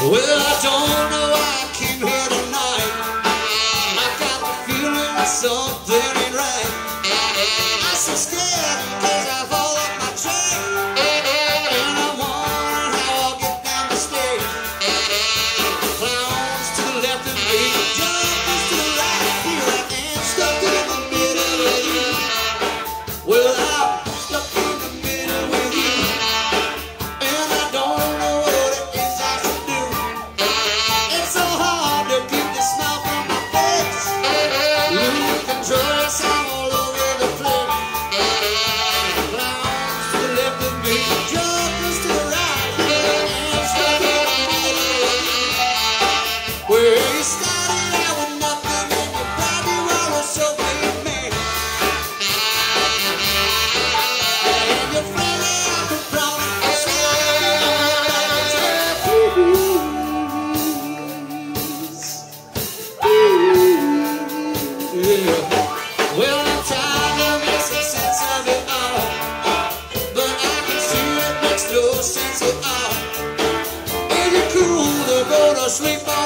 Well, I don't know why I came here tonight. I got the feeling that something ain't right. I'm so scared cause I fall off my chair, and I'm wondering how I'll get down the stairs. Clowns to the left of me, jumpers to the right. Here I am stuck in the middle with you. Well, I'm stuck in the middle with you, and I don't know what it is I should do. It's so hard to keep the smile from my face. Lose control, it's all over the place. Clowns to the left of me, jumpers to the right. Here I am stuck in the middle. Where you started out with nothing and you probably were a self-made man. And you found out the problem was yeah. Well, I'm trying to make some sense of it all, but I can see it makes no sense at all. Is it cool to go to sleep?